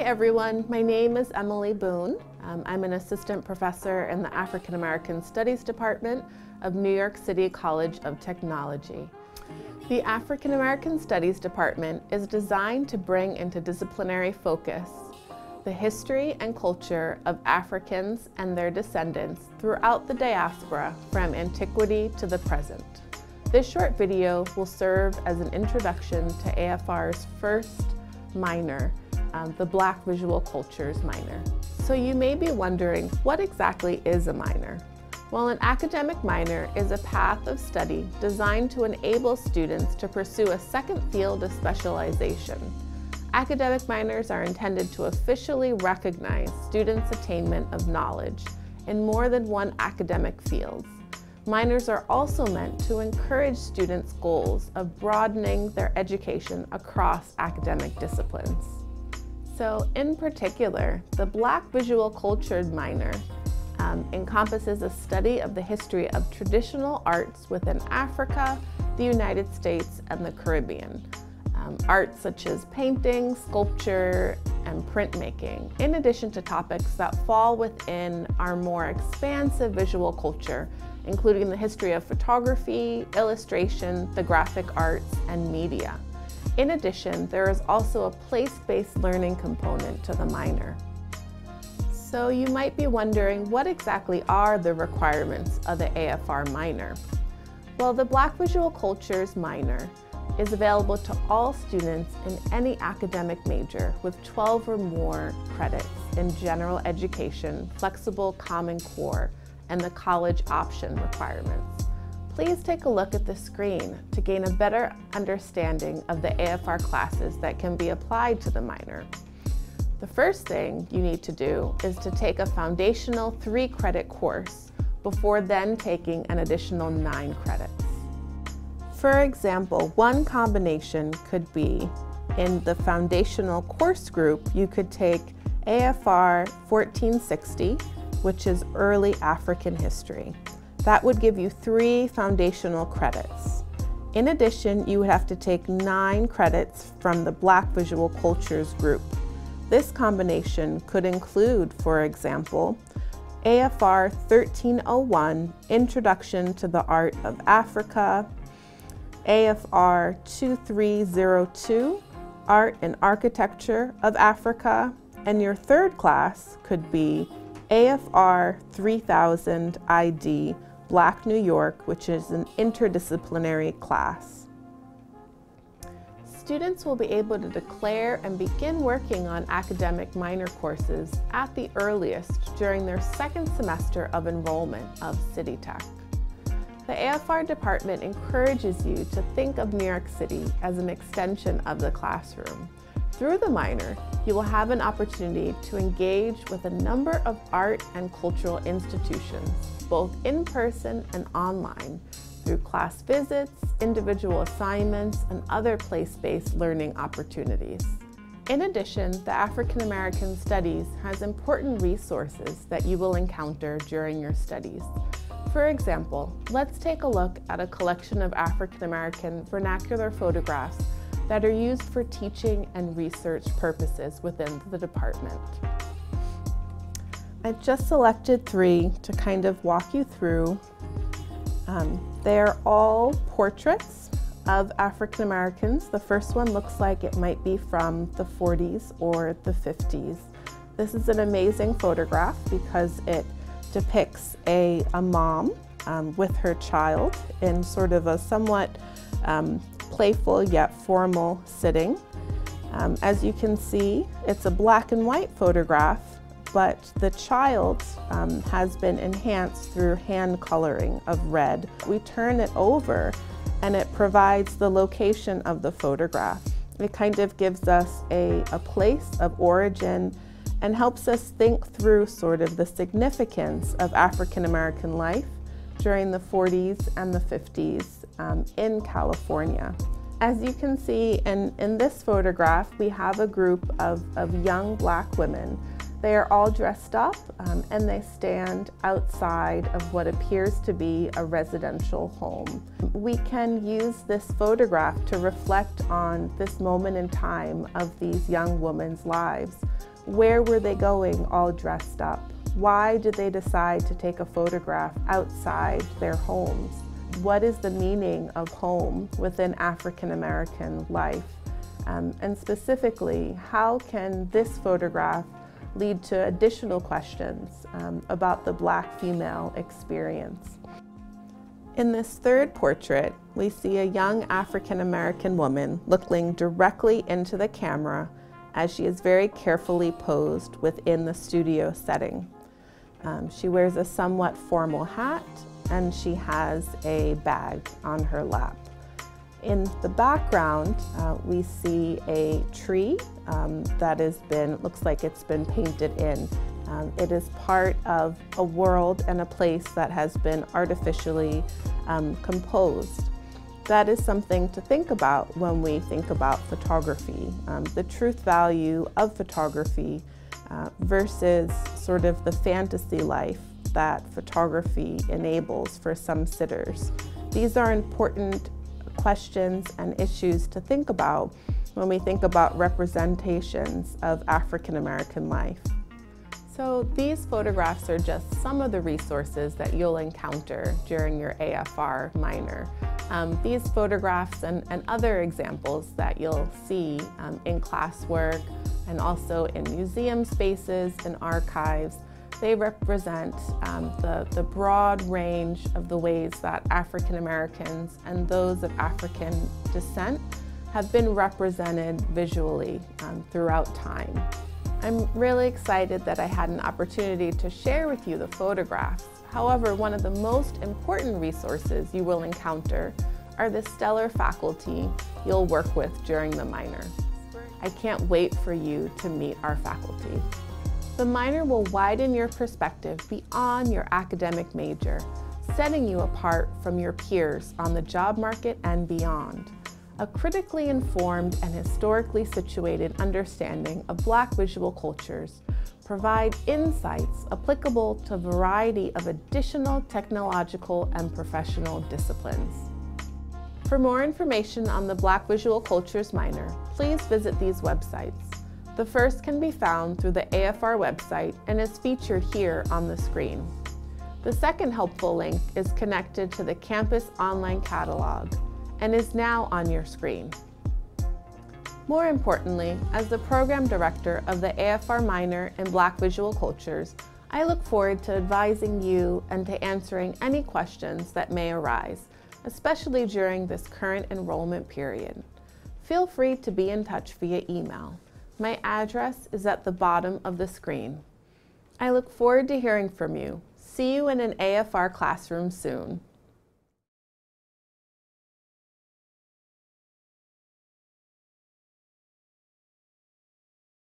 everyone, my name is Emily Boone. I'm an assistant professor in the African American Studies Department of New York City College of Technology. The African American Studies Department is designed to bring into disciplinary focus the history and culture of Africans and their descendants throughout the diaspora from antiquity to the present. This short video will serve as an introduction to AFR's first minor, the Black Visual Cultures minor. So you may be wondering, what exactly is a minor? Well, an academic minor is a path of study designed to enable students to pursue a second field of specialization. Academic minors are intended to officially recognize students' attainment of knowledge in more than one academic field. Minors are also meant to encourage students' goals of broadening their education across academic disciplines. So in particular, the Black Visual Cultures minor encompasses a study of the history of traditional arts within Africa, the United States, and the Caribbean. Arts such as painting, sculpture, and printmaking, in addition to topics that fall within our more expansive visual culture, including the history of photography, illustration, the graphic arts, and media. In addition, there is also a place-based learning component to the minor. So you might be wondering, what exactly are the requirements of the AFR minor? Well, the Black Visual Cultures minor is available to all students in any academic major with 12 or more credits in general education, flexible Common Core, and the college option requirements. Please take a look at the screen to gain a better understanding of the AFR classes that can be applied to the minor. The first thing you need to do is to take a foundational 3-credit course before then taking an additional 9 credits. For example, one combination could be in the foundational course group, you could take AFR 1460, which is Early African History. That would give you 3 foundational credits. In addition, you would have to take 9 credits from the Black Visual Cultures group. This combination could include, for example, AFR 1301, Introduction to the Art of Africa, AFR 2302, Art and Architecture of Africa, and your third class could be AFR 3000 ID, Black New York, which is an interdisciplinary class. Students will be able to declare and begin working on academic minor courses at the earliest during their second semester of enrollment of City Tech. The AFR department encourages you to think of New York City as an extension of the classroom. Through the minor, you will have an opportunity to engage with a number of art and cultural institutions, both in person and online, through class visits, individual assignments, and other place-based learning opportunities. In addition, the African American Studies has important resources that you will encounter during your studies. For example, let's take a look at a collection of African American vernacular photographs that are used for teaching and research purposes within the department. I've just selected 3 to kind of walk you through. They're all portraits of African Americans. The first one looks like it might be from the 40s or the 50s. This is an amazing photograph because it depicts a mom with her child in sort of a somewhat playful yet formal sitting. As you can see, it's a black and white photograph, but the child has been enhanced through hand coloring of red. We turn it over and it provides the location of the photograph. It kind of gives us a place of origin and helps us think through sort of the significance of African American life during the 40s and the 50s in California. As you can see in this photograph, we have a group of young Black women. They are all dressed up and they stand outside of what appears to be a residential home. We can use this photograph to reflect on this moment in time of these young women's lives. Where were they going all dressed up? Why did they decide to take a photograph outside their homes? What is the meaning of home within African American life? And specifically, how can this photograph lead to additional questions about the Black female experience? In this third portrait, we see a young African American woman looking directly into the camera as she is very carefully posed within the studio setting. She wears a somewhat formal hat and she has a bag on her lap. In the background, we see a tree that looks like it's been painted in. It is part of a world and a place that has been artificially composed. That is something to think about when we think about photography, the truth value of photography versus sort of the fantasy life that photography enables for some sitters. These are important questions and issues to think about when we think about representations of African American life. So these photographs are just some of the resources that you'll encounter during your AFR minor. These photographs and other examples that you'll see in classwork and also in museum spaces and archives, they represent the broad range of the ways that African Americans and those of African descent have been represented visually throughout time. I'm really excited that I had an opportunity to share with you the photographs. However, one of the most important resources you will encounter are the stellar faculty you'll work with during the minor. I can't wait for you to meet our faculty. The minor will widen your perspective beyond your academic major, setting you apart from your peers on the job market and beyond. A critically informed and historically situated understanding of Black visual cultures provide insights applicable to a variety of additional technological and professional disciplines. For more information on the Black Visual Cultures minor, please visit these websites. The first can be found through the AFR website and is featured here on the screen. The second helpful link is connected to the campus online catalog and is now on your screen. More importantly, as the program director of the AFR minor in Black Visual Cultures, I look forward to advising you and to answering any questions that may arise, especially during this current enrollment period. Feel free to be in touch via email. My address is at the bottom of the screen. I look forward to hearing from you. See you in an AFR classroom soon.